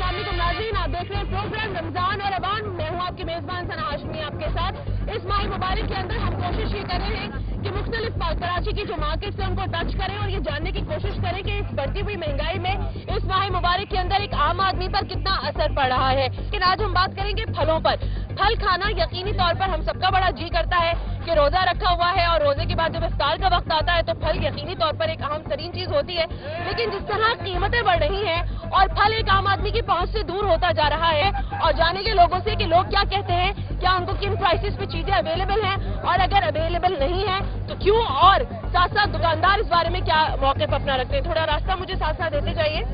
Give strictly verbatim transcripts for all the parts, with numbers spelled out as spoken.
अस्सलाम वालेकुम नाज़रीन, आप देख रहे हैं प्रोग्राम रमजान और अवान। मैं हूँ आपकी मेजबान सना हाशमी आपके साथ। इस माह मुबारक के अंदर हम कोशिश ये कर रहे हैं कि मुख्तलिफ कराची की जो मार्केट्स हैं उनको टच करें और ये जानने की कोशिश करें कि इस बढ़ती हुई महंगाई में इस माह मुबारक के अंदर एक आम आदमी पर कितना असर पड़ रहा है। लेकिन आज हम बात करेंगे फलों पर। फल खाना यकीनी तौर पर हम सबका बड़ा जी करता है कि रोजा रखा हुआ है और रोजे के बाद जब इफ्तार का वक्त आता है तो फल यकीनी तौर पर एक अहम तरीन चीज होती है। लेकिन जिस तरह कीमतें बढ़ रही हैं और फल एक आम आदमी की पहुंच से दूर होता जा रहा है, और जानेंगे लोगों से कि लोग क्या कहते हैं, क्या उनको किन प्राइसेस पे चीजें अवेलेबल हैं और अगर अवेलेबल नहीं है तो क्यों, और साथ साथ दुकानदार इस बारे में क्या मौके पर अपना रखते हैं। थोड़ा रास्ता मुझे साथ साथ देते जाइए।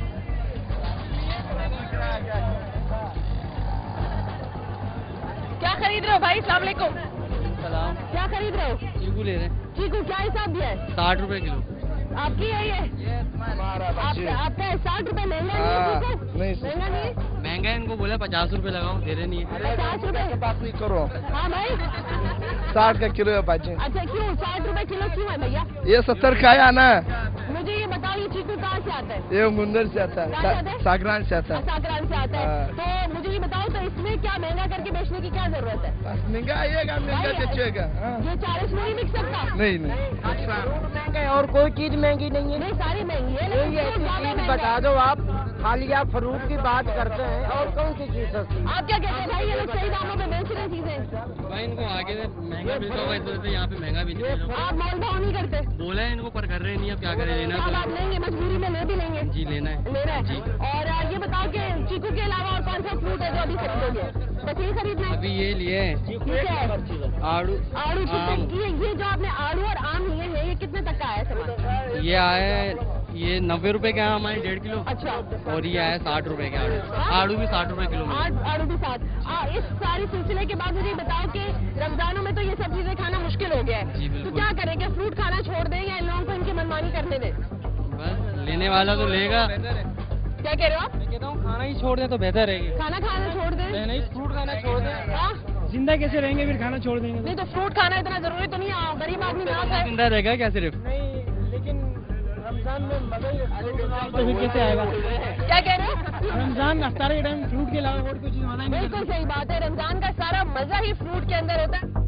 क्या खरीद रहे हो भाई? अस्सलाम वालेकुम। सलाम। क्या खरीद रहे हो? चीकू ले रहे हैं। चीकू क्या हिसाब दिया है? साठ रुपए किलो। आपकी है ये? आपका आपका साठ रुपए महंगा नहीं है? महंगा नहीं है? महंगा है, इनको बोला पचास रुपए लगाओ, दे रहे नहीं है। पचास रुपए बात नहीं करो। हाँ भाई, साठ का किलो है बाजी। अच्छा क्यों साठ रुपए किलो क्यों है भैया? ये सत्तर का है ना। मुझे ये बताओ, ये चीकू कहाँ से आता है? ये मुंदर से आता कहाँ से आता है, है? सागरान से आता है। सागरान से आता है। तो मुझे ये बताओ, तो इसमें क्या महंगा करके बेचने की क्या जरूरत है? बस महंगा आएगा, महंगा बेचेगा। ये चालीस में नहीं बिक सकता? नहीं नहीं, महंगा है और कोई चीज महंगी नहीं है। नहीं, सारी महंगी है, कोई लेकिन ऐसी फ्रूट ज्यादा चीज महंगा बता है। दो आप, खाली आप फ्रूट की बात करते हैं और कौन सी चीज सस्ती? आप क्या कहते हैं भाई, ये लोग सही दामों पे बेच रहे हैं चीजें? भाई इनको आगे से महंगा मिलता होगा, इस वजह से यहाँ पे महंगा भी नहीं है। आप मोल भाव नहीं करते? बोला है इनको पर कर रहे नहीं, अब क्या करें, लेना अब आप तो लेंगे, मजबूरी में ले भी लेंगे। जी लेना है। लेना है जी। और आ, ये बताओ कि चीकू के अलावा और कौन सा फ्रूट है जो अभी खरीदोगे? बस ये खरीदना है? अभी ये लिए हैं ठीक है। आड़ू। आड़ू आम। कितने? ये ये जो आपने आड़ू और आम लिए हैं, ये कितने तक का आया सामान? ये आए ये नब्बे रुपए का है हमारे डेढ़ किलो, अच्छा। और ये आया साठ रुपए के आड़ू। आड़ू भी साठ रुपए किलो में। आड़- आड़ू भी साथ। आ, इस सारी सिलसिले के बाद मुझे ये बताओ कि रमजानों में तो ये सब चीजें खाना मुश्किल हो गया है, जी, तो बिल्कुल। क्या करेंगे? फ्रूट खाना छोड़ दें या इन लोगों को इनकी मनमानी करने दें? बस लेने वाला तो लेगा। क्या कह रहे हो आप? मैं कहता हूँ खाना ही छोड़ दे तो बेहतर रहेगी। खाना खाना छोड़ दें? नहीं, फ्रूट खाना छोड़ दे। हाँ? जिंदा कैसे रहेंगे फिर खाना छोड़ देंगे? नहीं तो फ्रूट खाना इतना जरूरी तो नहीं है, गरीब आदमी ना खाए। जिंदा रहेगा क्या सिर्फ? नहीं, लेकिन रमजान में मजा ही तो फिर कैसे आएगा? क्या कह रहे हो? रमजान अफ्तार के टाइम फ्रूट के अलावा और कोई चीज मजा बिल्कुल सही बात है, रमजान का सारा मजा ही फ्रूट के अंदर होता है।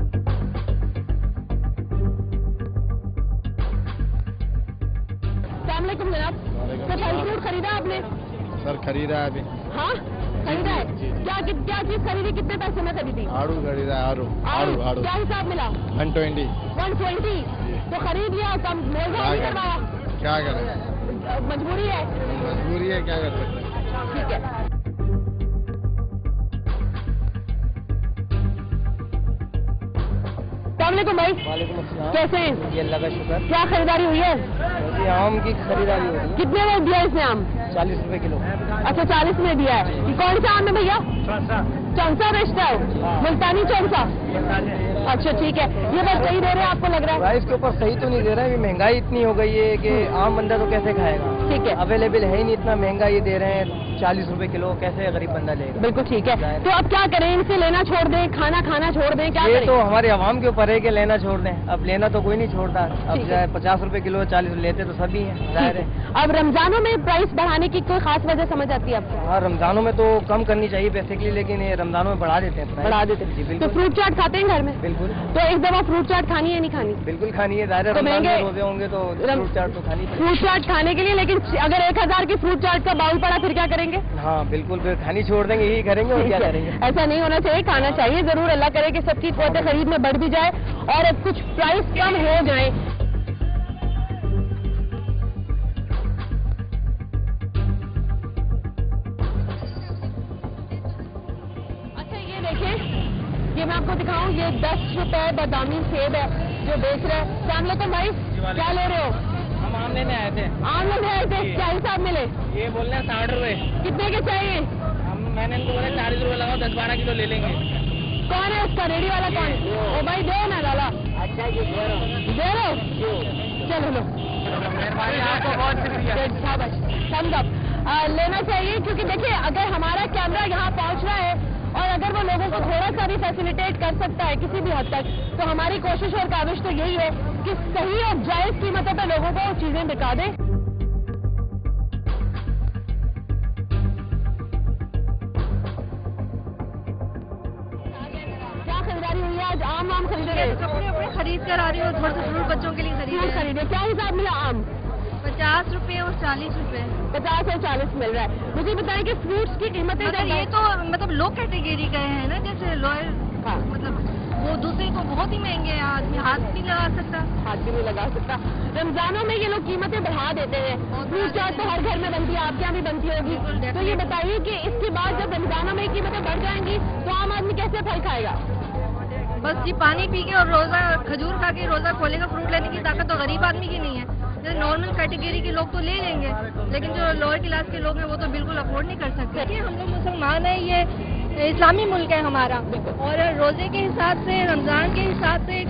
अस्सलाम वालेकुम जनाब, तो फल फ्रूट खरीदा आपने? सर खरीदा है अभी। हाँ खरीदा है। क्या क्या चीज खरीदी, कितने पैसे में खरीदी? आड़ू खरीदा है, आड़ू आड़ू आड़ू क्या हिसाब मिला? One twenty. वन ट्वेंटी तो खरीद लिया, कम मोल भाव नहीं करवाया? क्या करें, मजबूरी है। मजबूरी है, क्या कर सकते हैं। ठीक है। अस्सलाम वालेकुम भाई, वालेकुम अस्सलाम। कैसे हैं? ये अल्लाह का शुक्र। क्या खरीदारी हुई है? ये आम की खरीदारी हो रही कितने में दिया इसने आम? है, चालीस रुपए किलो। अच्छा चालीस में दिया है। ये कौन सा आम है भैया? चौंसा बेचता है, मुल्तानी चौंसा। अच्छा ठीक है, ये बस सही दे रहे हैं आपको लग रहा है? प्राइस के ऊपर सही तो नहीं दे रहा है, महंगाई इतनी हो गई है कि आम बंदा तो कैसे खाएगा। ठीक है, अवेलेबल है ही नहीं, इतना महंगा ये दे रहे हैं चालीस रुपए किलो, कैसे गरीब बंदा लेगा। बिल्कुल ठीक है। तो अब क्या करें, इनसे लेना छोड़ दें, खाना खाना छोड़ दें, क्या ये करें? तो हमारे आवाम के ऊपर है कि लेना छोड़ दें। अब लेना तो कोई नहीं छोड़ता। अब ठीक है। पचास रुपए किलो चालीस लेते तो सभी हैं, जाहिर है। अब रमजानों में प्राइस बढ़ाने की कोई खास वजह समझ आती है आपको? हाँ, रमजानों में तो कम करनी चाहिए बेसिकली, लेकिन ये रमजानों में बढ़ा देते हैं। बढ़ा देते जी हैं। तो बिल्कुल फ्रूट चाट खाते हैं घर में? बिल्कुल तो एक दफा फ्रूट चाट खानी है नहीं खानी? बिल्कुल खानी है, जाहिर है तो रमजान में महंगे- रोजे होंगे तो रम- फ्रूट चाट तो खानी पड़ेगी। फ्रूट चाट खाने के लिए, लेकिन अगर एक हजार की फ्रूट चाट का बाउल पड़ा फिर क्या करेंगे? हाँ बिल्कुल, फिर खानी छोड़ देंगे, यही करेंगे और क्या करेंगे। ऐसा नहीं होना चाहिए, खाना चाहिए जरूर। अल्लाह करे कि सबकी क़ुव्वत खरीद में बढ़ भी जाए और अब कुछ प्राइस कम हो जाए। अच्छा ये देखिए, ये मैं आपको दिखाऊं, ये दस रुपए बादामी सेब है जो बेच रहे हैं। अस्सलाम वालेकुम भाई, क्या ले रहे हो? हम आम लेने आए थे। आम लेने आए थे, क्या हिसाब मिले? ये बोल रहे हैं साठ रुपए। कितने के चाहिए? हम मैंने इनको बोला चालीस रुपए लगाओ, दस बारह किलो ले लेंगे। कौन है उसका रेडी वाला कौन? ओ भाई दो ना लाला। अच्छा जी, दे रहे हो? चलो लो। मेहरबानी, आपको बहुत शुक्रिया। शाबाश, thumbs up। आ, लेना चाहिए, क्योंकि देखिए अगर हमारा कैमरा यहाँ पहुँच रहा है और अगर वो लोगों को थोड़ा सा भी फैसिलिटेट कर सकता है किसी भी हद तक, तो हमारी कोशिश और काविश तो यही है कि सही और जायज कीमतों पर लोगों को चीजें बिका दें। कुछ आम वाम खरीदे गए? कपड़े वपड़े खरीद कर आ रही हूँ, थोड़े से फ्रूट बच्चों के लिए फ्रूट खरीदे। खरीदे, क्या हिसाब मिला आम? पचास रुपए और चालीस रुपए। पचास और चालीस मिल रहा है। मुझे बताएं कि फ्रूट्स की कीमतें मगर ये तो मतलब लो कैटेगरी का है ना, जैसे लोअर, हाँ। मतलब वो दूसरे तो बहुत ही महंगे हैं, आदमी हाथ नहीं लगा सकता। हाथ भी नहीं लगा सकता। रमजानों में ये लोग कीमतें बढ़ा देते हैं। फ्रूट चाट तो हर घर में बनती है, आपके यहाँ भी बनती होगी। तो ये बताइए कि इसके बाद जब रमजानों में कीमतें बढ़ जाएंगी तो आम आदमी कैसे फल खाएगा? बस जी पानी पी के और रोजा खजूर खा के रोजा खोलेगा। फ्रूट लेने की ताकत तो गरीब आदमी की नहीं है। जैसे नॉर्मल कैटेगरी के लोग तो ले लेंगे, लेकिन जो लोअर क्लास के लोग हैं वो तो बिल्कुल अफोर्ड नहीं कर सकते। देखिए हम लोग मुसलमान हैं, ये इस्लामी मुल्क है हमारा, और रोजे के हिसाब से, रमजान के हिसाब से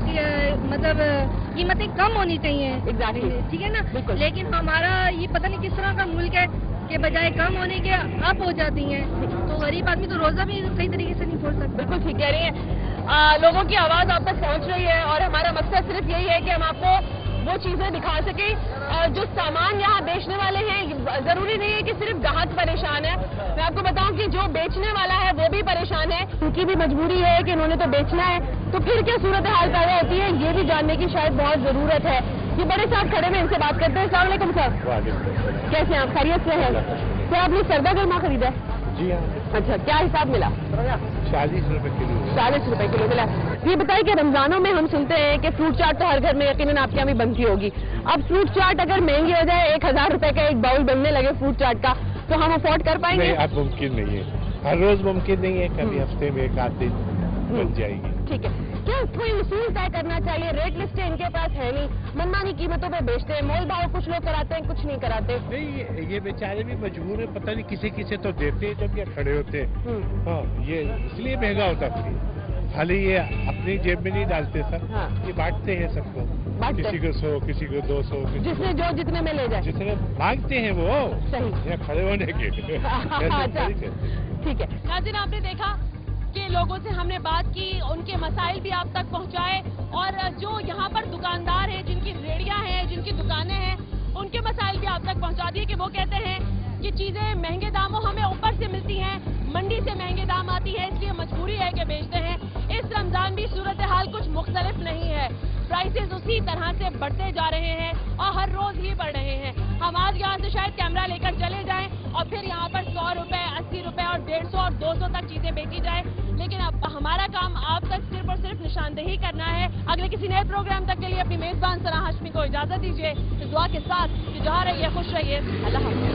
मतलब कीमतें कम होनी चाहिए। Exactly. ठीक है ना, लेकिन हमारा ये पता नहीं किस तरह का मुल्क है के बजाय कम होने के अप हो जाती हैं, तो गरीब आदमी तो रोजा भी सही तरीके से नहीं खोल सकता। बिल्कुल ठीक कह रही हैं। आ, लोगों की आवाज आप तक पहुंच रही है और हमारा मकसद सिर्फ यही है कि हम आपको वो चीजें दिखा सके। जो सामान यहाँ बेचने वाले हैं, जरूरी नहीं है कि सिर्फ ग्राहक परेशान है। मैं आपको बताऊं कि जो बेचने वाला है वो भी परेशान है, उनकी भी मजबूरी है कि उन्होंने तो बेचना है। तो फिर क्या सूरत हाल पैदा होती है, ये भी जानने की शायद बहुत जरूरत है। ये बड़े साहब खड़े में, इनसे बात करते हैं। अस्सलाम वालेकुम सर, कैसे हैं आप? खैरियत से हैं? सर आपने सरदा गर्मा खरीदा है? जी हाँ। अच्छा, क्या हिसाब मिला? चालीस रुपए किलो। चालीस रुपए किलो मिला। ये बताइए कि रमजानों में हम सुनते हैं कि फ्रूट चाट तो हर घर में यकीनन आपके यहाँ भी बनती होगी। अब फ्रूट चाट अगर महंगी हो जाए, एक हजार रुपए का एक बाउल बनने लगे फ्रूट चाट का, तो हम अफोर्ड कर पाएंगे? नहीं, अब मुमकिन नहीं है, हर रोज मुमकिन नहीं है, कभी हफ्ते में एक आध दिन बन जाएगी। ठीक है, क्या कोई उसूल तय करना चाहिए? रेट लिस्टें इनके पास है नहीं, मनमानी कीमतों पे बेचते हैं, मोल भाव कुछ लोग कराते हैं, कुछ नहीं कराते। नहीं, ये, ये बेचारे भी मजबूर है, पता नहीं किसी किसी तो देते हैं जब ये खड़े होते हैं। हाँ, ये इसलिए महंगा होता है, खाली ये अपनी जेब में नहीं डालते सर। हाँ। ये बांटते हैं सबको, बांटते किसी को सौ, किसी को दो सौ, जिसने जो जितने में ले जाए, जितने मांगते हैं वो सही यहाँ खड़े होने के। अच्छा, ठीक है। नाज़रीन, आपने देखा कि लोगों से हमने बात की, उनके मसाइल भी आप तक पहुंचाए, और जो यहाँ पर दुकानदार हैं, जिनकी रेहड़ियां हैं, जिनकी दुकानें हैं, उनके मसाइल भी आप तक पहुंचा दिए कि वो कहते हैं कि चीजें महंगे दामों हमें ऊपर से मिलती हैं, मंडी से महंगे दाम आती है, इसलिए मजबूरी है कि बेचते हैं। इस रमजान भी सूरत हाल कुछ मुख्तलिफ नहीं है, प्राइसेस उसी तरह से बढ़ते जा रहे हैं और हर रोज ही बढ़ रहे हैं। हम आज यहाँ से शायद कैमरा लेकर चले जाएं और फिर यहाँ पर सौ रुपए, अस्सी रुपए और डेढ़ सौ और दो सौ तक चीजें बेची जाए, लेकिन अब हमारा काम आप तक सिर्फ और सिर्फ निशानदेही करना है। अगले किसी नए प्रोग्राम तक के लिए अपनी मेजबान सना हाशमी को इजाजत दीजिए, दुआ के साथ कि जहाँ रहिए खुश रहिए। अल्लाह हाफ़िज़।